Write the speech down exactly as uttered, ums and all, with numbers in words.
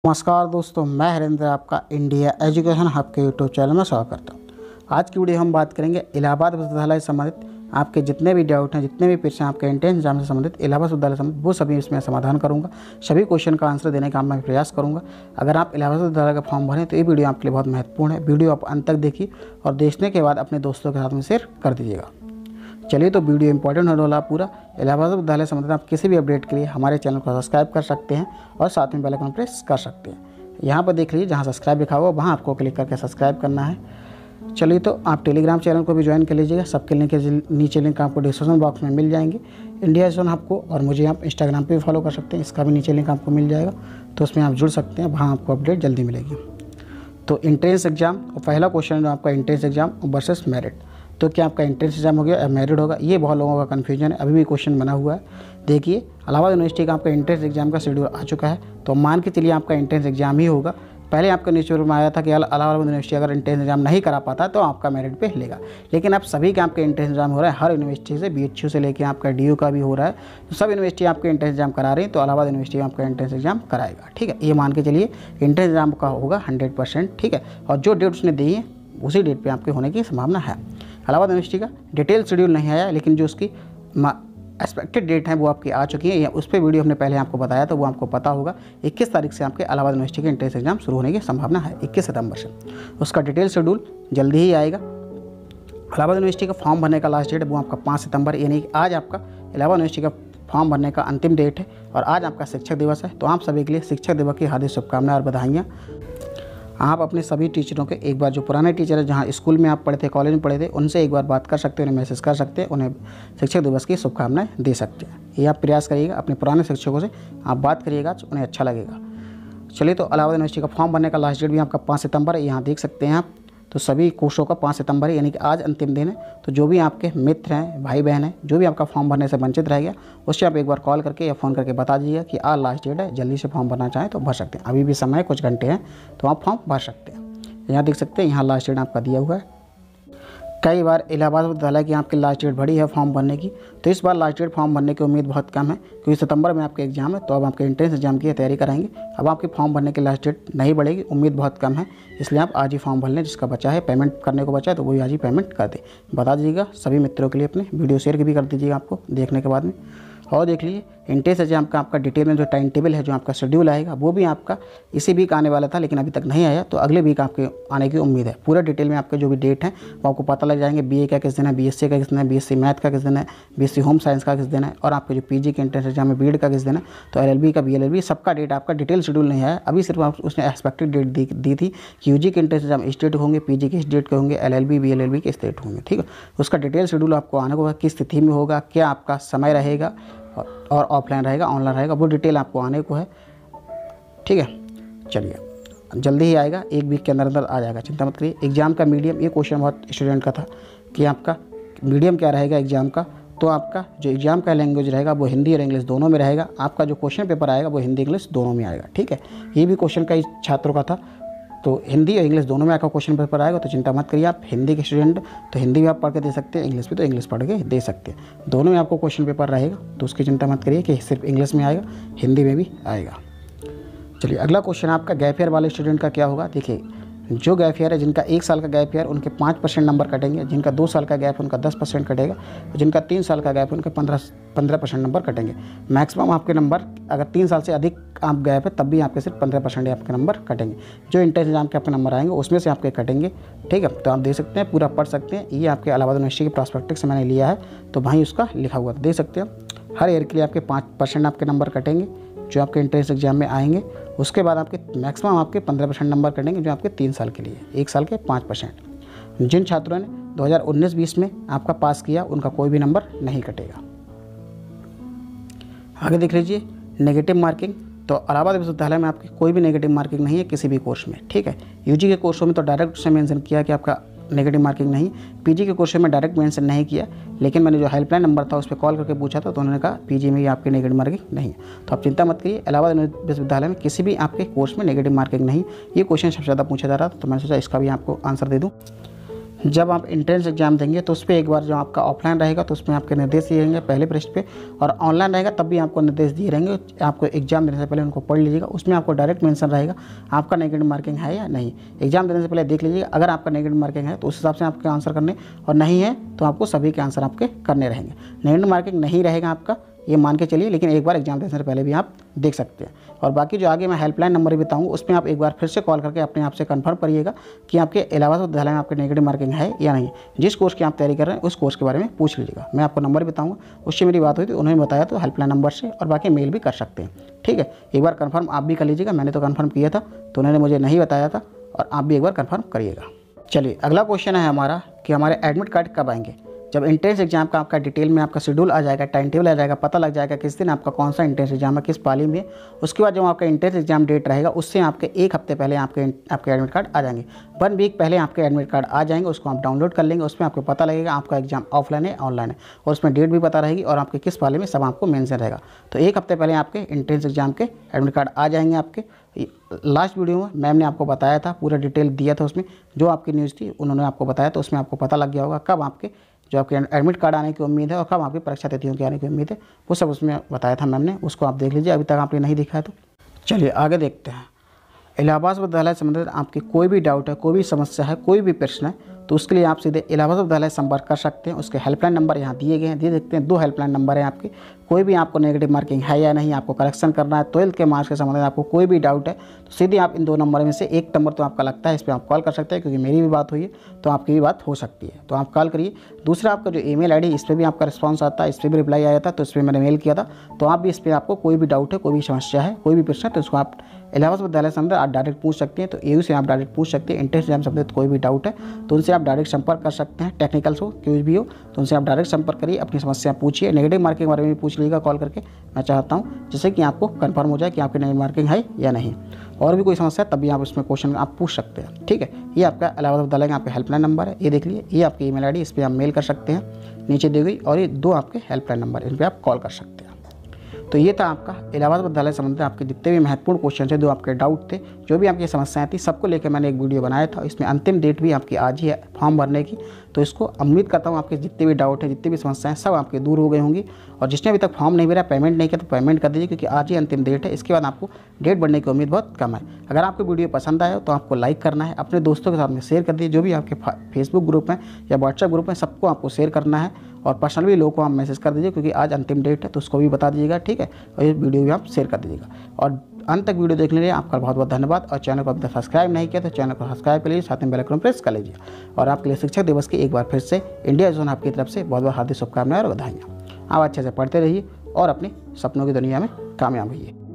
नमस्कार दोस्तों, मैं हरेंद्र आपका इंडिया एजुकेशन हब के यूट्यूब चैनल में स्वागत करता हूँ। आज की वीडियो हम बात करेंगे इलाहाबाद विश्वविद्यालय से संबंधित आपके जितने भी डाउट हैं, जितने भी प्रश्न आपके एंट्रेंस एग्जाम से संबंधित इलाहाबाद विश्वविद्यालय से संबंधित, वो सभी इसमें समाधान करूँगा। सभी क्वेश्चन का आंसर देने का मैं प्रयास करूँगा। अगर आप इलाहाबाद विश्वविद्यालय का फॉर्म भरें तो ये वीडियो आपके लिए बहुत महत्वपूर्ण है। वीडियो आप अंत तक देखिए और देखने के बाद अपने दोस्तों के साथ में शेयर कर दीजिएगा। चलिए, तो वीडियो इंपॉर्टेंट होने वाला पूरा। इलाहाबाद विश्वविद्यालय से संबंधित आप किसी भी अपडेट के लिए हमारे चैनल को सब्सक्राइब कर सकते हैं और साथ में बेल आइकन प्रेस कर सकते हैं। यहाँ पर देख लीजिए, जहाँ सब्सक्राइब लिखा हुआ वहाँ आपको क्लिक करके सब्सक्राइब करना है। चलिए, तो आप टेलीग्राम चैनल को भी ज्वाइन कर लीजिएगा। सबके लिंक के नीचे लिंक आपको डिस्क्रिप्शन बॉक्स में मिल जाएंगे। इंडिया एजुकेशन हब को, और मुझे आप इंस्टाग्राम पे भी फॉलो कर सकते हैं, इसका भी नीचे लिंक आपको मिल जाएगा, तो उसमें आप जुड़ सकते हैं। वहाँ आपको अपडेट जल्दी मिलेगी। तो एंट्रेंस एग्जाम और पहला क्वेश्चन जो आपका एंट्रेंस एग्जाम वर्सेस मेरिट, तो क्या आपका एंट्रेंस एग्जाम हो गया या मेरिट होगा, ये बहुत लोगों का कन्फ्यूजन है। अभी भी क्वेश्चन बना हुआ है। देखिए, इलाहाबाद यूनिवर्सिटी का आपका एंट्रेंस एग्जाम का शेड्यूल आ चुका है, तो मान के चलिए आपका एंट्रेंस एग्जाम ही होगा। पहले आपका न्यूज़पेपर में आया था कि इलाहाबाद यूनिवर्सिटी अगर एंट्रेंस एग्जाम नहीं करा पाता तो आपका मेरिट पे लेगा, लेकिन अब सभी के आपके एंट्रेंस एग्जाम हो रहा है। हर यूनिवर्सिटी से, बीएचयू से लेकर आपका डीयू का भी हो रहा है, तो सब यूनिवर्सिटी आपके एंट्रेंस एग्जाम करा रही है, तो इलाहाबाद यूनिवर्सिटी आपका एंट्रेंस एग्जाम कराएगा। ठीक है, ये मान के चलिए एंट्रेंस एग्जाम का होगा हंड्रेड परसेंट। ठीक है, और जो डेट उसने दी है उसी डेट पर आपके होने की संभावना है। इलाहाबाद यूनिवर्सिटी का डिटेल शेड्यूल नहीं आया, लेकिन जो उसकी एक्सपेक्टेड डेट है वो आपकी आ चुकी है। उस पर वीडियो हमने पहले आपको बताया, तो वो आपको पता होगा। इक्कीस तारीख से आपके इलाहाबाद यूनिवर्सिटी के एंट्रेंस एग्जाम शुरू होने की संभावना है, इक्कीस सितंबर से। उसका डिटेल शेड्यूल जल्दी ही आएगा। इलाहाबाद यूनिवर्सिटी का फॉर्म भरने का लास्ट डेट वो आपका पाँच सितंबर, यानी कि आज आपका इलाहाबाद यूनिवर्सिटी का फॉर्म भरने का अंतिम डेट है। और आज आपका शिक्षक दिवस है, तो आप सभी के लिए शिक्षक दिवस की हार्दिक शुभकामनाएं और बधाइयाँ। आप अपने सभी टीचरों के एक बार, जो पुराने टीचर हैं, जहाँ स्कूल में आप पढ़े थे, कॉलेज में पढ़े थे, उनसे एक बार बात कर सकते हैं, उन्हें मैसेज कर सकते हैं, उन्हें शिक्षक दिवस की शुभकामनाएं दे सकते हैं। ये आप प्रयास करिएगा, अपने पुराने शिक्षकों से आप बात करिएगा, उन्हें अच्छा लगेगा। चलिए, तो इलाहाबाद यूनिवर्सिटी का फॉर्म भरने का लास्ट डेट भी आपका पाँच सितंबर है, यहाँ देख सकते हैं आप। तो सभी कोर्सों का पाँच सितंबर है, यानी कि आज अंतिम दिन है। तो जो भी आपके मित्र हैं, भाई बहन हैं, जो भी आपका फॉर्म भरने से वंचित रह गया, उससे आप एक बार कॉल करके या फ़ोन करके बता दीजिएगा कि आज लास्ट डेट है, जल्दी से फॉर्म भरना चाहें तो भर सकते हैं। अभी भी समय कुछ घंटे हैं, तो आप फॉर्म भर सकते हैं। यहाँ देख सकते हैं, यहाँ लास्ट डेट आपका दिया हुआ है। कई बार इलाहाबाद विश्वविद्यालय की आपकी लास्ट डेट बढ़ी है फॉर्म भरने की, तो इस बार लास्ट डेट फॉर्म भरने की उम्मीद बहुत कम है, क्योंकि सितंबर में आपके एग्जाम है। तो अब आपके एंट्रेंस एग्जाम की तैयारी कराएंगे। अब आपकी फॉर्म भरने की लास्ट डेट नहीं बढ़ेगी, उम्मीद बहुत कम है, इसलिए आप आज ही फॉर्म भर लें। जिसका बचा है, पेमेंट करने को बचा है, तो वही आज ही पेमेंट कर दे। बता दीजिएगा सभी मित्रों के लिए, अपने वीडियो शेयर भी कर दीजिएगा आपको देखने के बाद में। और देख लीजिए, एंट्रेंस एग्जाम का आपका डिटेल में जो टाइम टेबल है, जो आपका शेड्यूल आएगा, वो भी आपका इसी वीक आने वाला था, लेकिन अभी तक नहीं आया, तो अगले वीक आपके आने की उम्मीद है। पूरा डिटेल में आपके जो भी डेट हैं वो आपको पता लग जाएंगे। बीए का किस दिन है, बीएससी का किस दिन है, बीएससी मैथ का किस दिन है, बीएससी होम साइंस का किस दिन है, और आपके जो पीजी के एंट्रेंस एग्जाम है बीएड का किस दिन है, तो एलएलबी का, बीएलएलबी, सबका डेट आपका डिटेल शेड्यूल नहीं आया अभी। सिर्फ आप उसने एक्सपेक्टेड डेट दी, दी थी कि यूजी के एंट्रेंस एग्जाम इस डेट होंगे, पीजी के इस डेट के होंगे, एलएलबी बीएलएलबी के इस डेट होंगे। ठीक है, उसका डिटेल शेड्यूल आपको आने को, किस तिथि में होगा, क्या आपका समय रहेगा, और ऑफलाइन रहेगा, ऑनलाइन रहेगा, वो डिटेल आपको आने को है। ठीक है, चलिए जल्दी ही आएगा, एक वीक के अंदर अंदर आ जाएगा, चिंता मत करिए। एग्जाम का मीडियम, ये क्वेश्चन बहुत स्टूडेंट का था कि आपका मीडियम क्या रहेगा एग्जाम का। तो आपका जो एग्जाम का लैंग्वेज रहेगा वो हिंदी और इंग्लिश दोनों में रहेगा। आपका जो क्वेश्चन पेपर आएगा वो हिंदी इंग्लिश दोनों में आएगा। ठीक है, ये भी क्वेश्चन कई छात्रों का था, तो हिंदी और इंग्लिश दोनों में आपका क्वेश्चन पेपर आएगा। तो चिंता मत करिए, आप हिंदी के स्टूडेंट तो हिंदी भी आप पढ़ के दे सकते हैं, इंग्लिश भी तो इंग्लिश पढ़ के दे सकते हैं। दोनों में आपको क्वेश्चन पेपर रहेगा, तो उसकी चिंता मत करिए कि सिर्फ इंग्लिश में आएगा, हिंदी में भी आएगा। चलिए, अगला क्वेश्चन आपका गैप ईयर वाले स्टूडेंट का क्या होगा। देखिए, जो गैप ईयर है, जिनका एक साल का गैप ईयर, उनके पाँच परसेंट नंबर कटेंगे। जिनका दो साल का गैप, उनका दस परसेंट कटेगा। जिनका तीन साल का गैप, उनके पंद्रह पंद्रह परसेंट नंबर कटेंगे। मैक्सिमम आपके नंबर, अगर तीन साल से अधिक आप गैप है, तब भी आपके सिर्फ पंद्रह परसेंट आपके नंबर कटेंगे। जो एंट्रेंस एग्जाम के आपके नंबर आएंगे उसमें से आपके कटेंगे। ठीक है, तो आप देख सकते हैं, पूरा पढ़ सकते हैं। ये आपके इलाहाबाद यूनिवर्सिटी के प्रॉस्पेक्टस से मैंने लिया है, तो वहीं उसका लिखा हुआ देख सकते हैं। हर ईयर के लिए आपके पाँच परसेंट आपके नंबर कटेंगे जो आपके एंट्रेंस एग्जाम में आएंगे। उसके बाद आपके मैक्सिमम आपके पंद्रह परसेंट नंबर कटेंगे जो आपके तीन साल के लिए, एक साल के पाँच परसेंट। जिन छात्रों ने दो हज़ार उन्नीस बीस में आपका पास किया, उनका कोई भी नंबर नहीं कटेगा। आगे देख लीजिए, नेगेटिव मार्किंग। तो इलाहाबाद विश्वविद्यालय में आपकी कोई भी नेगेटिव मार्किंग नहीं है किसी भी कोर्स में। ठीक है, यूजी के कोर्सों में तो डायरेक्ट उसने मेंशन किया कि आपका नेगेटिव मार्किंग नहीं। पीजी के कोर्स में डायरेक्ट मेंशन नहीं किया, लेकिन मैंने जो हेल्पलाइन नंबर था उस पर कॉल करके पूछा था, तो उन्होंने कहा पीजी में भी आपकी नेगेटिव मार्किंग नहीं है। तो आप चिंता मत करिए, इलाहाबाद विश्वविद्यालय में किसी भी आपके कोर्स में नेगेटिव मार्किंग नहीं। ये क्वेश्चन सबसे ज़्यादा पूछा जा रहा था, तो मैंने सोचा इसका भी आपको आंसर दे दूँ। जब आप एंट्रेंस एग्जाम देंगे तो उस पर एक बार जो आपका ऑफलाइन रहेगा तो उसमें आपके निर्देश दिए रहेंगे पहले पृष्ठ पे, और ऑनलाइन रहेगा तब भी आपको निर्देश दिए रहेंगे। आपको एग्जाम देने से पहले उनको पढ़ लीजिएगा, उसमें आपको डायरेक्ट मेंशन रहेगा आपका नेगेटिव मार्किंग है या नहीं। एग्जाम देने से पहले देख लीजिएगा, अगर आपका नेगेटिव मार्किंग है तो उस हिसाब से आपके आंसर करने, और नहीं है तो आपको सभी के आंसर आपके करने रहेंगे। नेगेटिव मार्किंग नहीं रहेगा आपका, ये मान के चलिए, लेकिन एक बार एग्जाम देने से पहले भी आप देख सकते हैं। और बाकी जो आगे मैं हेल्पलाइन नंबर भी बताऊंगा उसमें आप एक बार फिर से कॉल करके अपने आप से कंफर्म करिएगा कि आपके इलाहाबाद विश्वविद्यालय में आपके नेगेटिव मार्किंग है या नहीं। जिस कोर्स की आप तैयारी कर रहे हैं उस कोर्स के बारे में पूछ लीजिएगा। मैं आपको नंबर बताऊंगा, उससे मेरी बात हुई थी, उन्होंने बताया तो हेल्पलाइन नंबर से, और बाकी मेल भी कर सकते हैं। ठीक है, एक बार कन्फर्म आप भी कर लीजिएगा। मैंने तो कन्फर्म किया था तो उन्होंने मुझे नहीं बताया था, और आप भी एक बार कन्फर्म करिएगा। चलिए अगला क्वेश्चन है हमारा कि हमारे एडमिट कार्ड कब आएंगे। जब एंट्रेंस एग्जाम का आपका डिटेल में आपका शेड्यूल आ जाएगा, टाइम टेबल आ जाएगा, पता लग जाएगा किस दिन आपका कौन सा एंट्रेंस एग्जाम है, किस पाली में, उसके बाद जो आपका एंट्रेंस एग्जाम डेट रहेगा उससे आपके एक हफ्ते पहले आपके आपके एडमिट कार्ड आ जाएंगे। वन वीक पहले आपके एडमिट कार्ड आ जाएंगे, उसको आप डाउनलोड कर लेंगे। उसमें आपको पता लगेगा आपका एग्जाम ऑफलाइन है ऑनलाइन है, और उसमें डेट भी पता रहेगी और आपके किस पाली में सब आपको मेंशन रहेगा। तो एक हफ्ते पहले आपके एंट्रेंस एग्जाम के एडमिट कार्ड आ जाएंगे आपके। लास्ट वीडियो में मैम ने आपको बताया था, पूरा डिटेल दिया था उसमें, जो आपकी न्यूज़ थी उन्होंने आपको बताया, तो उसमें आपको पता लग गया होगा कब आपके जो आपके एडमिट कार्ड आने की उम्मीद है और कब आपकी परीक्षा तिथियों की आने की उम्मीद है, वो सब उसमें बताया था मैम ने। उसको आप देख लीजिए, अभी तक आपने नहीं देखा है तो। चलिए आगे देखते हैं। इलाहाबाद विश्वविद्यालय से संबंधित आपकी कोई भी डाउट है, कोई भी समस्या है, कोई भी प्रश्न है, तो उसके लिए आप सीधे इलाहाबाद विश्वविद्यालय संपर्क कर सकते हैं। उसके हेल्पलाइन नंबर यहाँ दिए गए हैं, दिए देखते हैं। दो हेल्पलाइन नंबर है आपके। कोई भी आपको नेगेटिव मार्किंग है या नहीं, आपको करेक्शन करना है, ट्वेल्थ के मार्क्स के संबंधित आपको कोई भी डाउट है, तो सीधे आप इन दो नंबर में से एक नंबर तो आपका लगता है, इस पर आप कॉल कर सकते हैं, क्योंकि मेरी भी बात हुई है तो आपकी भी बात हो सकती है, तो आप कॉल करिए। दूसरा आपका जो ईमेल आईडी, इस पर भी आपका रिस्पॉन्स आता है, इस पर भी रिप्लाई आया था, तो इस पर मैंने मेल किया था। तो आप भी इस पर आपको कोई भी डाउट है, कोई भी समस्या है, कोई भी प्रश्न है, तो उसको आप इलाहाबाद विश्वविद्यालय से अंदर आप डायरेक्ट पूछ सकते हैं। तो एयू से आप डायरेक्ट पूछ सकते हैं। एंट्रेंस एग्जाम संबंधित कोई भी डाउट है तो उनसे आप डायरेक्ट संपर्क कर सकते हैं। टेक्निकल्स हो, कोई भी हो, तो उनसे आप डायरेक्ट संपर्क करिए, अपनी समस्या पूछिए। नेगेटिव मार्किंग के बारे में भी पूछ लीजिएगा कॉल करके। मैं चाहता हूँ जिससे कि आपको कंफर्म हो जाए कि आपकी नेगेटिव मार्किंग है या नहीं। और भी कोई समस्या है तब भी आप उसमें क्वेश्चन आप पूछ सकते हैं। ठीक है, ये आपका इलाहाबाद विश्वविद्यालय का आपका हेल्पलाइन नंबर है, ये देख लीजिए। ये आपकी ईमेल आईडी, इस पर आप मेल कर सकते हैं, नीचे दी गई, और ये दो आपके हेल्पलाइन नंबर, इन पर आप कॉल कर सकते हैं। तो ये था आपका इलाहाबाद विश्वविद्यालय से संबंधित आपके जितने भी महत्वपूर्ण क्वेश्चन थे, जो आपके डाउट थे, जो भी आपकी समस्याएं थी, सबको लेकर मैंने एक वीडियो बनाया था। इसमें अंतिम डेट भी आपकी आज ही है फॉर्म भरने की। तो इसको उम्मीद करता हूँ आपके जितने भी डाउट है, जितनी भी समस्याएं, सब आपके दूर हो गई होंगी। और जिसने अभी तक फॉर्म नहीं भरा, पेमेंट नहीं किया, तो पेमेंट कर दीजिए, क्योंकि आज ही अंतिम डेट है। इसके बाद आपको डेट बढ़ने की उम्मीद बहुत कम है। अगर आपको वीडियो पसंद आया तो आपको लाइक करना है, अपने दोस्तों के साथ में शेयर कर दीजिए। जो भी आपके फेसबुक ग्रुप हैं या व्हाट्सएप ग्रुप हैं, सबको आपको शेयर करना है, और पर्सनली लोगों को आप मैसेज कर दीजिए, क्योंकि आज अंतिम डेट है, तो उसको भी बता दीजिएगा। ठीक है, और ये वीडियो भी आप शेयर कर दीजिएगा। और अंत तक वीडियो देखने के लिए आपका बहुत बहुत धन्यवाद। और चैनल को अभी तक सब्सक्राइब नहीं किया तो चैनल को सब्सक्राइब कर लीजिए, साथ में बेल आइकन प्रेस कर लीजिए। और आपके लिए शिक्षक दिवस की एक बार फिर से इंडिया जोन आपकी तरफ से बहुत बहुत हार्दिक शुभकामनाएं और बधाइयाँ। आप अच्छे से पढ़ते रहिए और अपने सपनों की दुनिया में कामयाब होइए।